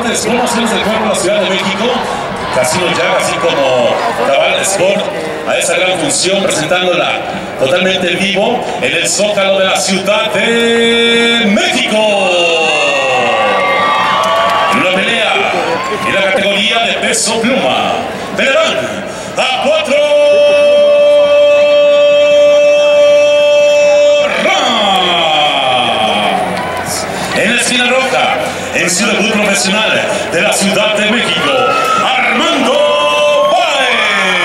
deportes, promociones del pueblo de la Ciudad de México, Casino Ya, así como Cabal Sport, a esa gran función, presentándola totalmente en vivo en el Zócalo de la Ciudad de México. En una pelea en la categoría de peso pluma, pelearán a 4 rounds. En la esquina roja, en su debut profesional de la Ciudad de México, Armando Páez.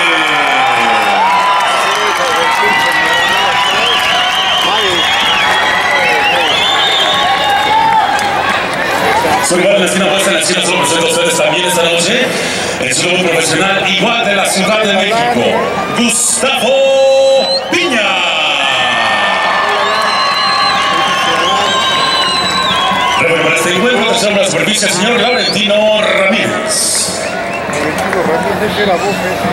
Su rival en la esquina opuesta, en la esquina solo presento a ustedes también esta noche, en su debut profesional igual de la Ciudad de México, Gustavo Piña. Para este encuentro, tercero la superficie, el señor Laurentino Ramírez. Laurentino Ramírez, de la voz,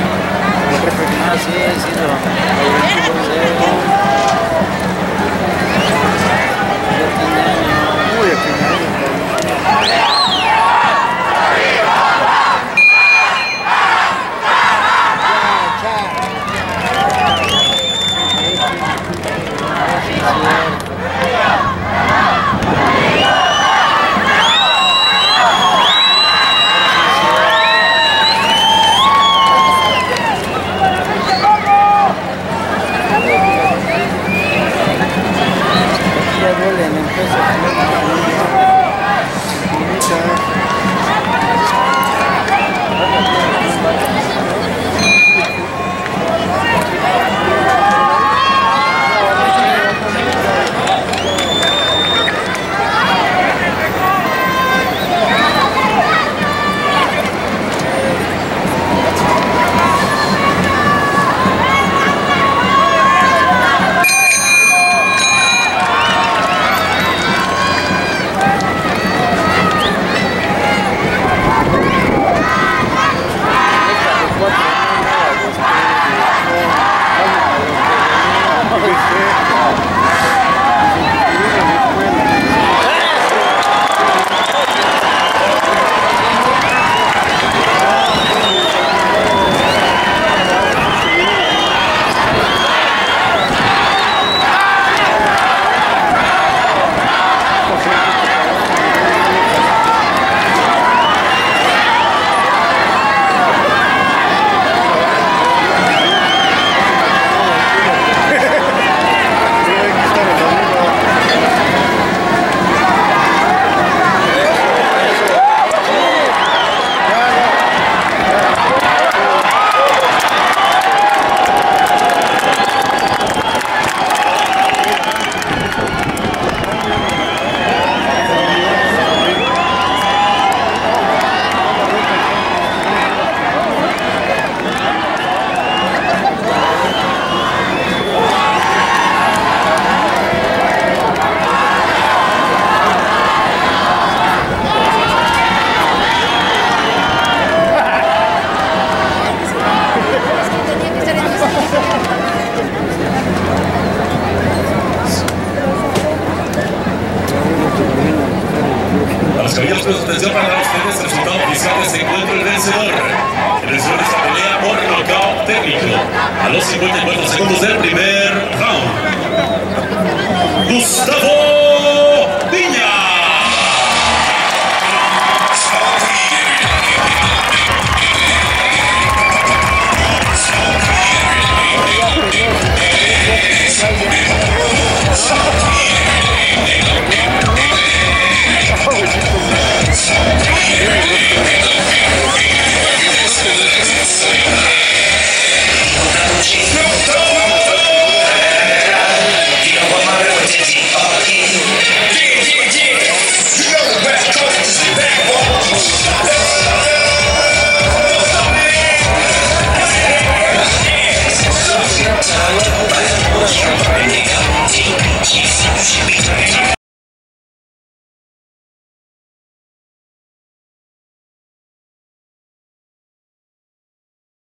Atención para ustedes, el resultado oficial de este encuentro, el vencedor. El vencedor de esta pelea por nocaut técnico a los 54 segundos del primer round, Gustavo